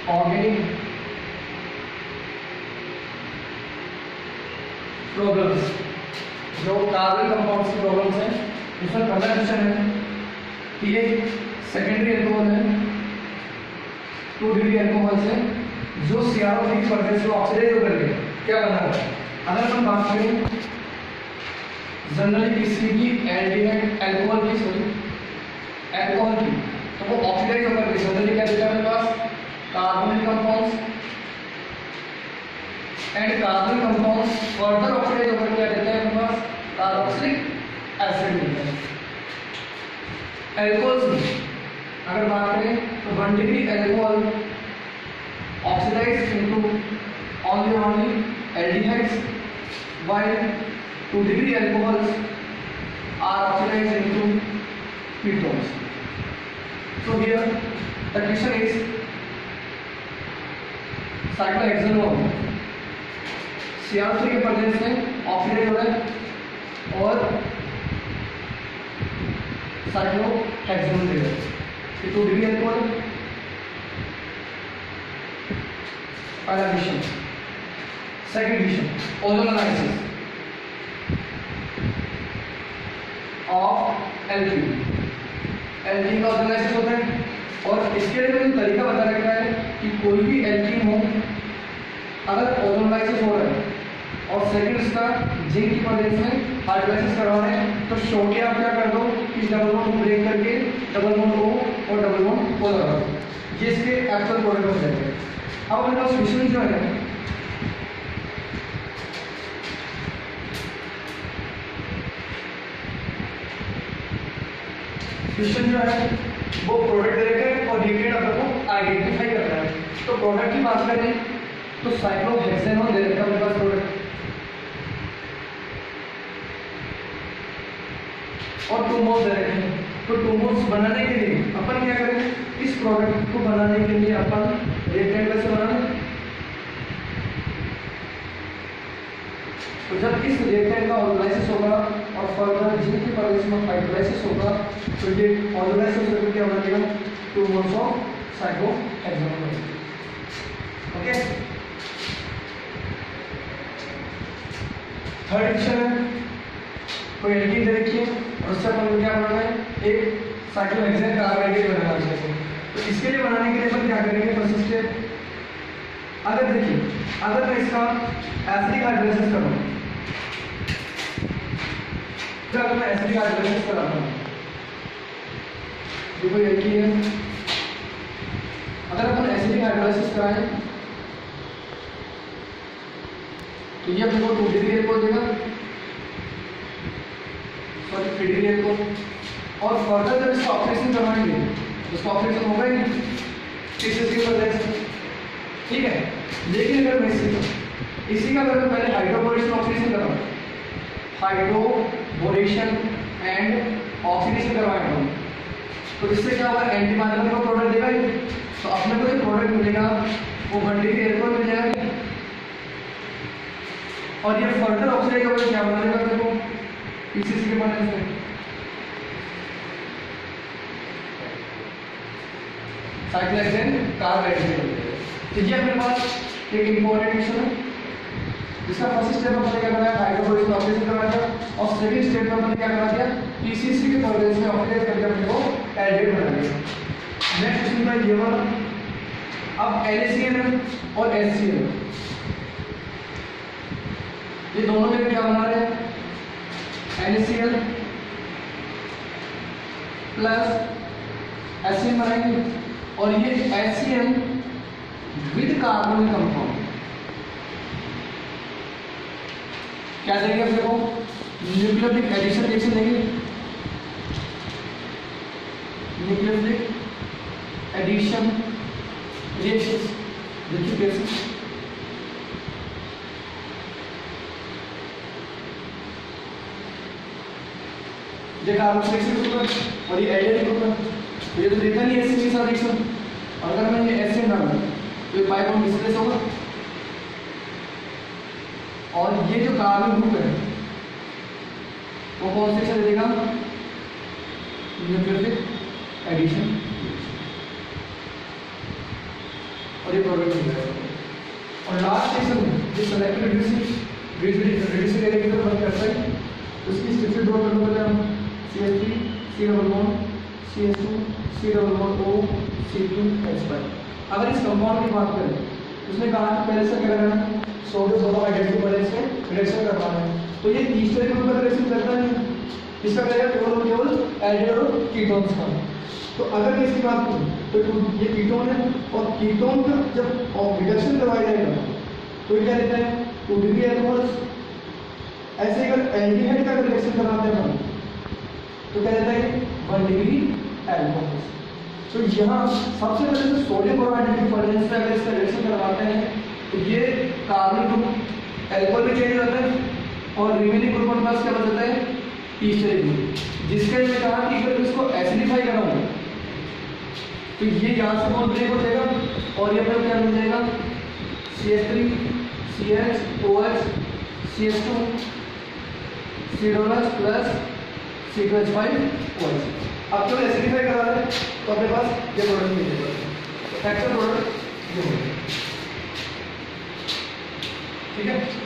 Organic problems, जो carbon compounds की problems हैं, उसमें पहला क्वेश्चन है कि ये सेकेंडरी अल्कोहल है 2 डिग्री अल्कोहल से जो CrO3 की परदेश को ऑक्सीडाइज होकर के क्या बना है। अगर हम बात करें जनरली किसी भी एल्डिहाइड अल्कोहल की तो वो ऑक्सीडाइज होकर के जनरली क्या देता है हमारे पास carbonyl compounds and carbon compounds further oxidise होकर क्या देते हैं हमारे पास कार्बोक्सिलिक एसिड मिलता है। अल्कोहल्स में अगर बात करें तो 1 degree alcohol oxidise into only aldehydes while 2 degree alcohols are oxidized into ketones. So here the question is cyclohexanol CR3 के प्रेजेंस में ऑक्सीडाइज हो रहा है और cyclohexanol दे रहा है। 2 डिग्री अल्कोहल पहला question. Second question ozone analysis of alkene का ओजोन एनालिसिस होता है और इसके लिए मैंने तरीका बता रखा है कि कोई भी एल्कीन हो अगर ओजोन एनालिसिस हो रहा है और सेकंड इसका जिंक की प्रेजेंस में हाइड्रोलाइसिस करवाना है तो शॉर्टली आप क्या कर दो इस डबल बॉन्ड को ब्रेक करके डबल बॉन्ड O और डबल बॉन्ड O लगा दो, ये इसके एक्चुअल प्रोडक्ट हो जाएगा। अब अपने पास क्वेश्चन जो है क्वेश्चन जो है वो प्रोडक्ट दे रखा है और रिएक्टेंट अपने को आइडेंटिफाई करना है। तो प्रोडक्ट की बात करें तो साइक्लोहेक्सेनोल दे रखा है अपने पास प्रोडक्ट और 2 मोल्स दे रखे हैं। तो 2 मोल्स बनाने के लिए अपन क्या करें इस प्रोडक्ट को बनाने के लिए अपन रिएक्टेंट कैसे बनाना, तो जब इस रिएक्टेंट का ऑर्गेनाइसिस होगा और फर्दर जिंक की प्रेजेंस में हाइड्रोलाइसिस होगा तो ये ऑर्गेनाइसिस होकर क्या बनेगा 2 moles of cyclohexanol. Okay third question है कोई एल्कीन दे रखी है और उससे अपन क्या बनाना है एक साइक्लोहेक्सेन कार्बोनाइल बनाना है। तो इसके लिए बनाने के लिए अपन क्या करेंगे फर्स्ट स्टेप अगर देखिए अगर मैं इसका एसिडिक हाइड्रोलाइसिस करूँ तो अगर मैं एसिडिक हाइड्रोलाइसिस कराता हूँ देखो एल्कीन है अगर अपन एसिडिक हाइड्रोलाइसिस कराएं तो ये अपने को 2 डिग्री अल्कोहल देगा सॉरी 3 डिग्री अल्कोहल और फर्दर जब इसका ऑपरेशन करवाएंगे उसका ऑपरेशन होगा ही नहीं ठीक है। लेकिन अगर मैं इसी का अगर मैं पहले हाइड्रोबोरेशन ऑक्सीडेशन कराऊँ हाइड्रोबोरेशन एंड ऑक्सीडेशन करवाएंगे तो इससे क्या होगा एंटीमाइक्रोबियल का प्रोडक्ट देगा ही। तो अपने को जो प्रोडक्ट मिलेगा वो 1 डिग्री अल्कोहल मिल जाएगा और ये फर्दर ऑक्सीडाइज होकर क्या बना देगा देखो पीसीसी के बनने से साइक्लोहेक्सेन कार्बोनाइल। तो ये अपने पास एक इंपॉर्टेंट क्वेश्चन है जिसका फर्स्ट स्टेप अपने क्या करना है हाइड्रोबोरेशन ऑक्सीडेशन करना था और सेकंड स्टेप में अपने क्या करा दिया पीसीसी के प्रेजेंस में ऑक्सीडाइज करके अपने को एल्डेहाइड बना दिया। नेक्स्ट क्वेश्चन है ये वाला अब NaCl और HCl ये दोनों में क्या बना रहे हैं NaCl प्लस HCl बनाएंगे और ये HCl विद कार्बोनिल कंपाउंड क्या देंगे अपने को न्यूक्लियोफिलिक एडिशन रिएक्शन देंगे न्यूक्लियोफिलिक एडिशन रिएक्शन देखिए कैसे ये कार्बोक्सिलिक ग्रुप है और ये एल्डेहाइड ग्रुप है तो ये तो देता नहीं एसिड के साथ रिएक्शन और अगर मैं ये एसिड डालूं तो ये पाई बॉन्ड डिस्प्लेस होगा और ये जो कार्बन ग्रुप है वो कौन से रिएक्शन देगा न्यूक्लियोफिलिक एडिशन। और ये प्रोडक्ट मिल जाएगा। और लास्ट स्टेशन जो सेलेक्टेड रिड्यूसिंग एरिया की तरफ वर्क करता है, उसकी स्ट्रक्चर ड्रॉ करना पड़ता है हम CH3 C11 CH2 C11 O C2H5। अगर इस कंपाउंड की बात करें, उसने कहा कि पहले से क्या करना है, सोडियम दोनों हाइड्रोजन बैलेंस से रिएक्शन करवाना है। तो ये ईस्टर ग्रुप का रिएक्शन करता नहीं, इसका करेगा केवल एल्डिहाइड और कीटोन्स का। तो अगर मैं इसकी बात करूँ तो ये कीटोन है, और कीटोन का जब रिडक्शन करवाया जाएगा तो ये क्या देता है 2 डिग्री अल्कोहल्स। ऐसे अगर एल्डिहाइड का रिएक्शन करवाते हैं तो क्या देता है 1 डिग्री अल्कोहल्स। तो यहाँ सबसे पहले तो सोडियम क्लोराइड की बैलेंस से अगर इसका रिएक्शन करवाते हैं तो ये कार्बन ग्रुप अल्कोहल में चेंज हो जाता है, और रिमेनिंग ग्रुप के पास क्या बचता है ईस्टर ग्रुप, जिसके लिए कहा कि अगर इसको एसिडिफाई कराऊं तो ये यहाँ से बॉन्ड ब्रेक हो जाएगा, और ये अपना क्या मिल जाएगा CH3 CH OH CH2 C2H plus C2H5 OH। अब जब एसिडिफाई करा रहे हैं तो अपने पास ये प्रोडक्ट मिल जाएगा। एक्चुअल प्रोडक्ट ये होगा, ठीक है।